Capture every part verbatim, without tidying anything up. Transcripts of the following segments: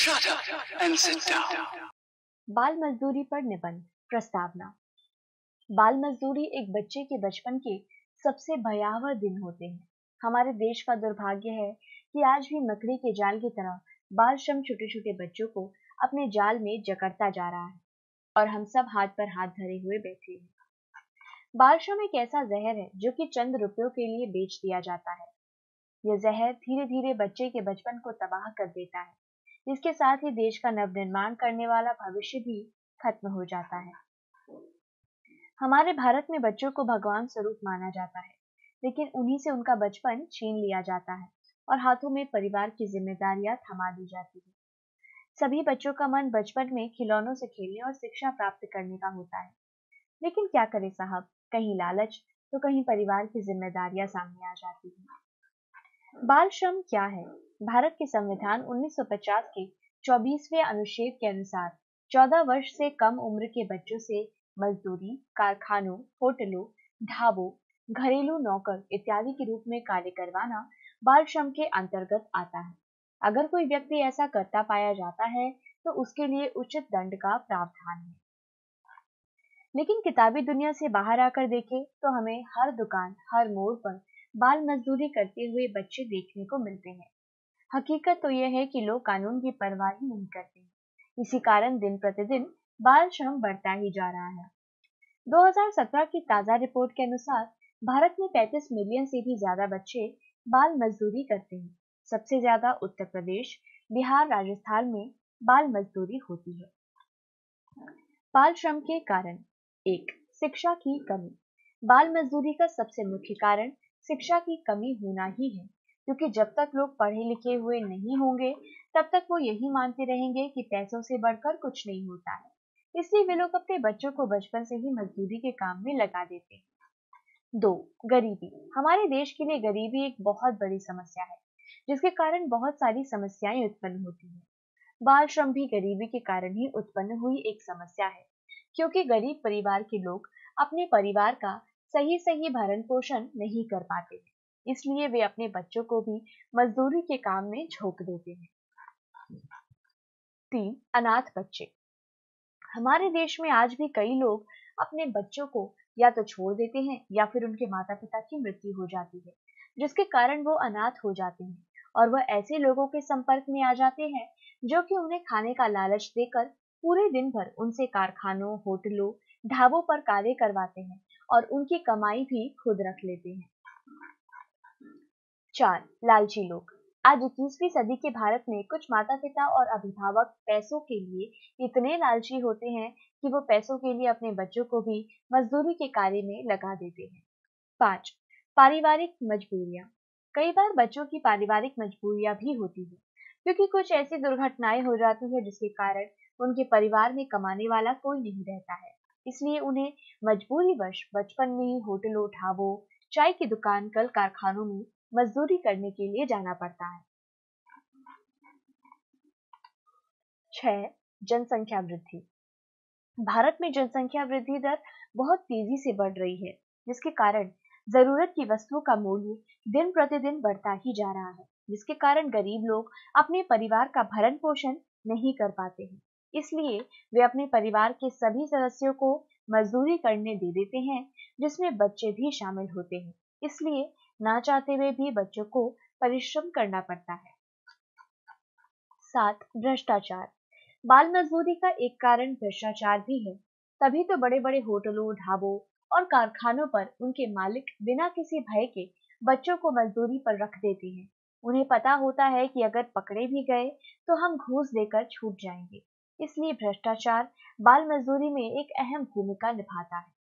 Shut up and sit down. बाल मजदूरी पर निबंध प्रस्तावना। बाल मजदूरी एक बच्चे के बचपन के सबसे भयावह दिन होते हैं। हमारे देश का दुर्भाग्य है कि आज भी मकड़ी के जाल की तरह बाल श्रम छोटे छोटे बच्चों को अपने जाल में जकड़ता जा रहा है और हम सब हाथ पर हाथ धरे हुए बैठे हैं। बाल श्रम एक ऐसा जहर है जो कि चंद रुपयों के लिए बेच दिया जाता है। यह जहर धीरे धीरे बच्चे के बचपन को तबाह कर देता है। इसके साथ ही देश का नवनिर्माण करने वाला भविष्य भी खत्म हो जाता है। हमारे भारत में बच्चों को भगवान स्वरूप माना जाता है, लेकिन उन्हीं से उनका बचपन छीन लिया जाता है और हाथों में परिवार की जिम्मेदारियां थमा दी जाती है। सभी बच्चों का मन बचपन में खिलौनों से खेलने और शिक्षा प्राप्त करने का होता है, लेकिन क्या करें साहब, कहीं लालच तो कहीं परिवार की जिम्मेदारियां सामने आ जाती हैं। बाल श्रम क्या है? भारत के संविधान उन्नीस सौ पचास के चौबीसवें अनुच्छेद के अनुसार चौदह वर्ष से कम उम्र के बच्चों से मजदूरी, कारखानों, होटलों, ढाबों, घरेलू नौकर इत्यादि के रूप में कार्य करवाना बाल श्रम के अंतर्गत आता है। अगर कोई व्यक्ति ऐसा करता पाया जाता है तो उसके लिए उचित दंड का प्रावधान है। लेकिन किताबी दुनिया से बाहर आकर देखें तो हमें हर दुकान, हर मोड़ पर बाल मजदूरी करते हुए बच्चे देखने को मिलते हैं। हकीकत तो यह है कि लोग कानून की परवाह ही नहीं करते। इसी कारण दिन प्रतिदिन बाल श्रम बढ़ता ही जा रहा है। दो हज़ार सत्रह की ताजा रिपोर्ट के अनुसार भारत में पैंतीस मिलियन से भी ज्यादा बच्चे बाल मजदूरी करते हैं। सबसे ज्यादा उत्तर प्रदेश, बिहार, राजस्थान में बाल मजदूरी होती है। बाल श्रम के कारण एक, शिक्षा की कमी। बाल मजदूरी का सबसे मुख्य कारण शिक्षा की कमी होना ही है, क्योंकि जब तक लोग पढ़े लिखे हुए नहीं होंगे तब तक वो यही मानते रहेंगे कि पैसों से बढ़कर कुछ नहीं होता है। इसलिए वे लोग अपने बच्चों को बचपन से ही मजदूरी के काम में लगा देते हैं। दो, गरीबी। हमारे देश के लिए गरीबी एक बहुत बड़ी समस्या है, जिसके कारण बहुत सारी समस्याएं उत्पन्न होती हैं। बाल श्रम भी गरीबी के कारण ही उत्पन्न हुई एक समस्या है, क्योंकि गरीब परिवार के लोग अपने परिवार का सही सही भरण पोषण नहीं कर पाते हैं, इसलिए वे अपने बच्चों को भी मजदूरी के काम में झोंक देते हैं। तीन, अनाथ बच्चे। हमारे देश में आज भी कई लोग अपने बच्चों को या तो छोड़ देते हैं या फिर उनके माता पिता की मृत्यु हो जाती है, जिसके कारण वो अनाथ हो जाते हैं और वह ऐसे लोगों के संपर्क में आ जाते हैं जो कि उन्हें खाने का लालच देकर पूरे दिन भर उनसे कारखानों, होटलों, ढाबों पर कार्य करवाते हैं और उनकी कमाई भी खुद रख लेते हैं। चार, लालची लोग। आज इक्कीसवीं सदी के भारत में कुछ माता पिता और अभिभावक पैसों के लिए इतने लालची होते हैं कि वो पैसों के लिए अपने बच्चों को भी मजदूरी के कार्य में लगा देते हैं। पाँच, पारिवारिक मजबूरियां। कई बार बच्चों की पारिवारिक मजबूरियां भी होती है, क्योंकि कुछ ऐसी दुर्घटनाएं हो जाती है जिसके कारण उनके परिवार में कमाने वाला कोई नहीं रहता है। इसलिए उन्हें मजबूरीवश बचपन में ही होटलों, ढाबों, चाय की दुकान, कल कारखानों में मजदूरी करने के लिए जाना पड़ता है। छह, जनसंख्या वृद्धि। भारत में जनसंख्या वृद्धि दर बहुत तेजी से बढ़ रही है, जिसके कारण जरूरत की वस्तुओं का मूल्य दिन प्रतिदिन बढ़ता ही जा रहा है, जिसके कारण गरीब लोग अपने परिवार का भरण पोषण नहीं कर पाते हैं। इसलिए वे अपने परिवार के सभी सदस्यों को मजदूरी करने दे देते हैं, जिसमें बच्चे भी शामिल होते हैं। इसलिए ना चाहते हुए भी बच्चों को परिश्रम करना पड़ता है। सात, भ्रष्टाचार। बाल मजदूरी का एक कारण भ्रष्टाचार भी है। तभी तो बड़े बड़े होटलों, ढाबों और कारखानों पर उनके मालिक बिना किसी भय के बच्चों को मजदूरी पर रख देते हैं। उन्हें पता होता है कि अगर पकड़े भी गए तो हम घूस देकर छूट जाएंगे। इसलिए भ्रष्टाचार बाल मजदूरी में एक अहम भूमिका निभाता है।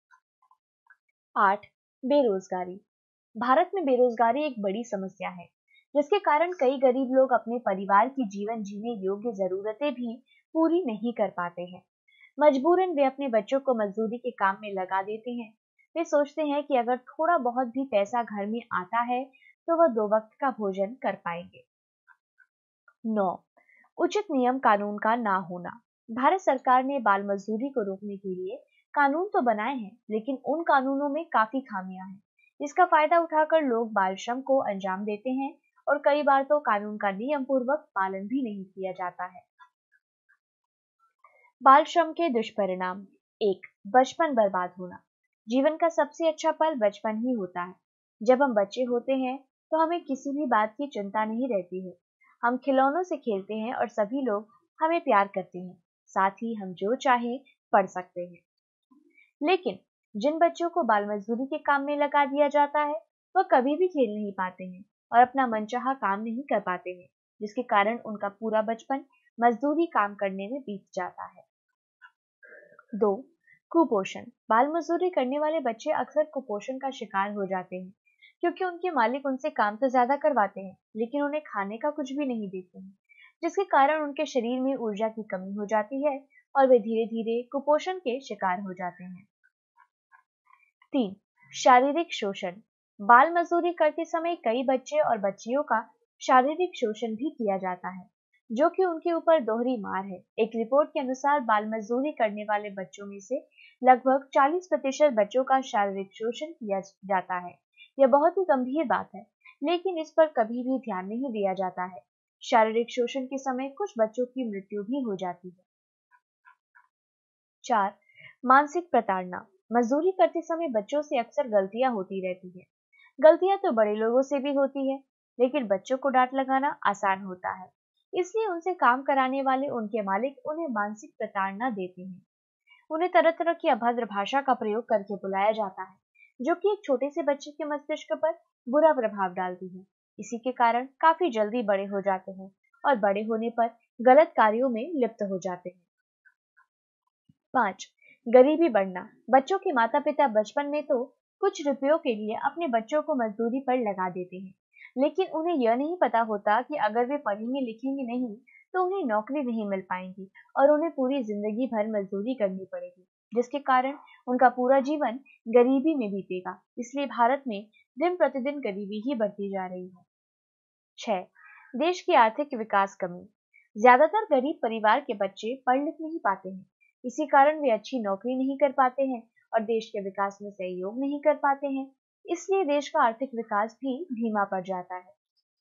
आठ, बेरोजगारी। भारत में बेरोजगारी एक बड़ी समस्या है, जिसके कारण कई गरीब लोग अपने परिवार की जीवन जीने योग्य जरूरतें भी पूरी नहीं कर पाते हैं। मजबूरन वे अपने बच्चों को मजदूरी के काम में लगा देते हैं। वे सोचते हैं कि अगर थोड़ा बहुत भी पैसा घर में आता है तो वह दो वक्त का भोजन कर पाएंगे। नौ, उचित नियम कानून का ना होना। भारत सरकार ने बाल मजदूरी को रोकने के लिए कानून तो बनाए हैं, लेकिन उन कानूनों में काफी खामियां हैं। इसका फायदा उठाकर लोग बाल श्रम को अंजाम देते हैं और कई बार तो कानून का नियम पूर्वक पालन भी नहीं किया जाता है। बाल श्रम के दुष्परिणाम। एक, बचपन बर्बाद होना। जीवन का सबसे अच्छा पल बचपन ही होता है। जब हम बच्चे होते हैं तो हमें किसी भी बात की चिंता नहीं रहती है। हम खिलौनों से खेलते हैं और सभी लोग हमें प्यार करते हैं। साथ ही हम जो चाहें पढ़ सकते हैं। लेकिन जिन बच्चों को बाल मजदूरी के काम में लगा दिया जाता है वह कभी भी खेल नहीं पाते हैं और अपना मनचाहा काम नहीं कर पाते हैं, जिसके कारण उनका पूरा बचपन मजदूरी काम करने में बीत जाता है। दो, कुपोषण। बाल मजदूरी करने वाले बच्चे अक्सर कुपोषण का शिकार हो जाते हैं, क्योंकि उनके मालिक उनसे काम तो ज्यादा करवाते हैं लेकिन उन्हें खाने का कुछ भी नहीं देते हैं, जिसके कारण उनके शरीर में ऊर्जा की कमी हो जाती है और वे धीरे धीरे कुपोषण के शिकार हो जाते हैं। तीन, शारीरिक शोषण। बाल मजदूरी करते समय कई बच्चे और बच्चियों का शारीरिक शोषण भी किया जाता है, जो कि उनके ऊपर दोहरी मार है। एक रिपोर्ट के अनुसार बाल मजदूरी करने वाले बच्चों में से लगभग चालीस प्रतिशत बच्चों का शारीरिक शोषण किया जाता है। यह बहुत ही गंभीर बात है, लेकिन इस पर कभी भी ध्यान नहीं दिया जाता है। शारीरिक शोषण के समय कुछ बच्चों की मृत्यु भी हो जाती है। चार, मानसिक प्रताड़ना। मजदूरी करते समय बच्चों से अक्सर गलतियां होती रहती है। गलतियां तो बड़े लोगों से भी होती है, लेकिन बच्चों को डांट लगाना आसान होता है, इसलिए उनसे काम कराने वाले उनके मालिक उन्हें मानसिक प्रताड़ना देते हैं। उन्हें तरह तरह की अभद्र भाषा का प्रयोग करके बुलाया जाता है, जो कि एक छोटे से बच्चे के मस्तिष्क पर बुरा प्रभाव डालती है। इसी के कारण काफी जल्दी बड़े हो जाते हैं और बड़े होने पर गलत कार्यों में लिप्त हो जाते हैं। पाँच, गरीबी बढ़ना। बच्चों के माता पिता बचपन में तो कुछ रुपयों के लिए अपने बच्चों को मजदूरी पर लगा देते हैं, लेकिन उन्हें यह नहीं पता होता कि अगर वे पढ़ेंगे लिखेंगे नहीं तो उन्हें नौकरी नहीं मिल पाएगी और उन्हें पूरी जिंदगी भर मजदूरी करनी पड़ेगी, जिसके कारण उनका पूरा जीवन गरीबी में बीतेगा। इसलिए भारत में दिन प्रतिदिन गरीबी ही बढ़ती जा रही है। छह, देश की आर्थिक विकास कमी। ज्यादातर गरीब परिवार के बच्चे पढ़ लिख नहीं पाते हैं, इसी कारण वे अच्छी नौकरी नहीं कर पाते हैं और देश के विकास में सहयोग नहीं कर पाते हैं। इसलिए देश का आर्थिक विकास भी धीमा पड़ जाता है।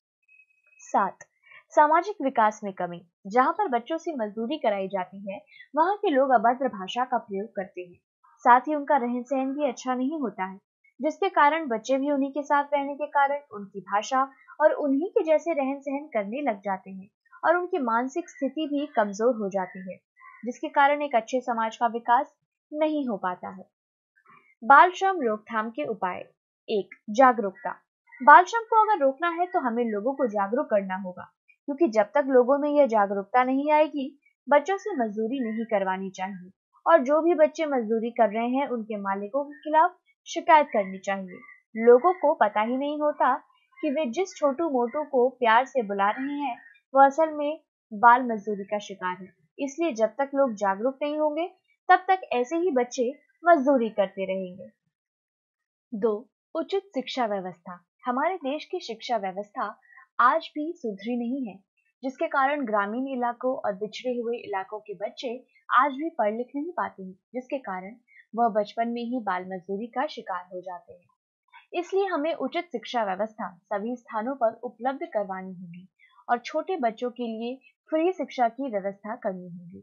सात, सामाजिक विकास में कमी। जहां पर बच्चों से मजदूरी कराई जाती है वहां के लोग अभद्र भाषा का प्रयोग करते हैं। साथ ही उनका रहन सहन भी अच्छा नहीं होता है, जिसके कारण बच्चे भी उन्हीं के साथ रहने के कारण उनकी भाषा और उन्हीं के जैसे रहन सहन करने लग जाते हैं और उनकी मानसिक स्थिति भी कमजोर हो जाती है, जिसके कारण एक अच्छे समाज का विकास नहीं हो पाता है। बाल श्रम रोकथाम के उपाय। एक, जागरूकता। बाल श्रम को अगर रोकना है तो हमें लोगों को जागरूक करना होगा, क्योंकि जब तक लोगों में यह जागरूकता नहीं आएगी बच्चों से मजदूरी नहीं करवानी चाहिए और जो भी बच्चे मजदूरी कर रहे हैं उनके मालिकों के खिलाफ शिकायत करनी चाहिए। लोगों को पता ही नहीं होता कि वे जिस छोटू मोटू को प्यार से बुला रहे हैं वो असल में बाल मजदूरी का शिकार है। इसलिए जब तक लोग जागरूक नहीं होंगे तब तक ऐसे ही बच्चे मजदूरी करते रहेंगे। दो, उचित शिक्षा व्यवस्था। हमारे देश की शिक्षा व्यवस्था आज भी सुधरी नहीं है, जिसके कारण ग्रामीण इलाकों और बिछड़े हुए इलाकों के बच्चे आज भी पढ़ लिख नहीं पाते हैं, जिसके कारण वह बचपन में ही बाल मजदूरी का शिकार हो जाते हैं। इसलिए हमें उचित शिक्षा व्यवस्था सभी स्थानों पर उपलब्ध करवानी होगी और छोटे बच्चों के लिए फ्री शिक्षा की व्यवस्था करनी होगी।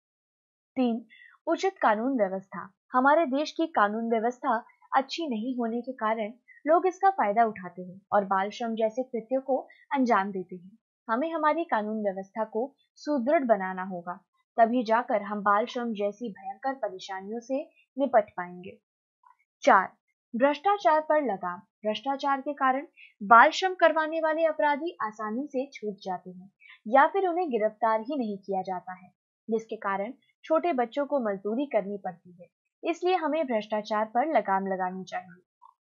तीन, उचित कानून व्यवस्था। हमारे देश की कानून व्यवस्था अच्छी नहीं होने के कारण लोग इसका फायदा उठाते हैं और बाल श्रम जैसे कृत्यों को अंजाम देते हैं। हमें हमारी कानून व्यवस्था को सुदृढ़ बनाना होगा, तभी जाकर हम बाल श्रम जैसी भयंकर परेशानियों से निपट पाएंगे। चार, भ्रष्टाचार पर लगाम। भ्रष्टाचार के कारण बाल श्रम करवाने वाले अपराधी आसानी से छूट जाते हैं या फिर उन्हें गिरफ्तार ही नहीं किया जाता है, जिसके कारण छोटे बच्चों को मजदूरी करनी पड़ती है। इसलिए हमें भ्रष्टाचार पर लगाम लगानी चाहिए।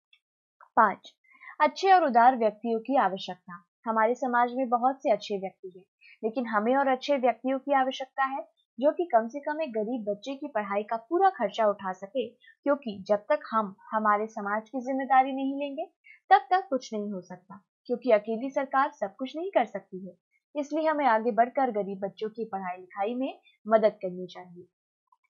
पाँच, अच्छे और उदार व्यक्तियों की आवश्यकता। हमारे समाज में बहुत से अच्छे व्यक्ति हैं, लेकिन हमें और अच्छे व्यक्तियों की आवश्यकता है जो कि कम से कम एक गरीब बच्चे की पढ़ाई का पूरा खर्चा उठा सके, क्योंकि जब तक हम हमारे समाज की जिम्मेदारी नहीं लेंगे तब तक कुछ नहीं हो सकता, क्योंकि अकेली सरकार सब कुछ नहीं कर सकती है। इसलिए हमें आगे बढ़कर गरीब बच्चों की पढ़ाई लिखाई में मदद करनी चाहिए।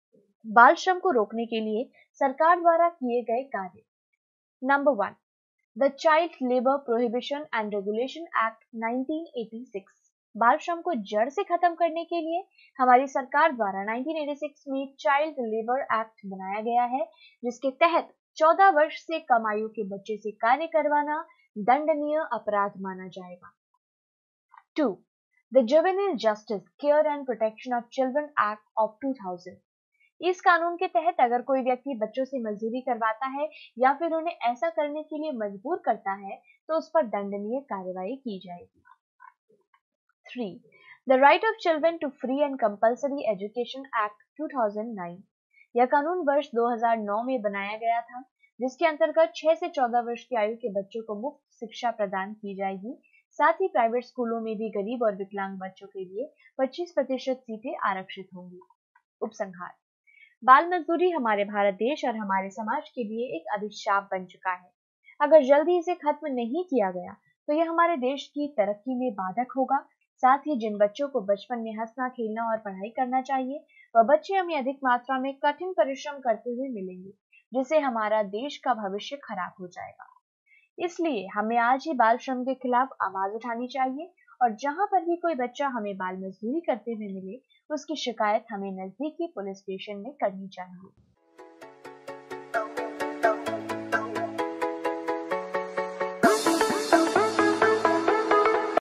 बाल श्रम को रोकने के लिए सरकार द्वारा किए गए कार्य। Number one, the child labour prohibition and regulation act nineteen eighty six. बाल श्रम को जड़ से खत्म करने के लिए हमारी सरकार द्वारा नाइनटीन एटी सिक्स में चाइल्ड लेबर एक्ट बनाया गया है, जिसके तहत चौदह वर्ष से कम आयु के बच्चे से कार्य करवाना दंडनीय अपराध माना जाएगा। Two, the juvenile justice care and protection of children act of two thousand. इस कानून के तहत अगर कोई व्यक्ति बच्चों से मजदूरी करवाता है या फिर उन्हें ऐसा करने के लिए मजबूर करता है तो उस पर दंडनीय कार्रवाई की जाएगी। Three, the right of children to free and compulsory education act two thousand nine. यह कानून वर्ष दो हज़ार नौ में बनाया गया था, जिसके अंतर्गत छह से चौदह वर्ष की आयु के बच्चों को मुफ्त शिक्षा प्रदान की जाएगी। साथ ही प्राइवेट स्कूलों में भी गरीब और विकलांग बच्चों के लिए पच्चीस प्रतिशत सीटें आरक्षित होंगी। उपसंहार, बाल मजदूरी हमारे भारत देश और हमारे समाज के लिए एक अभिशाप बन चुका है। अगर जल्दी इसे खत्म नहीं किया गया तो यह हमारे देश की तरक्की में बाधक होगा। साथ ही जिन बच्चों को बचपन में हंसना, खेलना और पढ़ाई करना चाहिए, वह बच्चे हमें अधिक मात्रा में कठिन परिश्रम करते हुए मिलेंगे, जिससे हमारा देश का भविष्य खराब हो जाएगा। इसलिए हमें आज ही बाल श्रम के खिलाफ आवाज उठानी चाहिए और जहां पर भी कोई बच्चा हमें बाल मजदूरी करते हुए मिले, उसकी शिकायत हमें नजदीकी पुलिस स्टेशन में करनी चाहिए।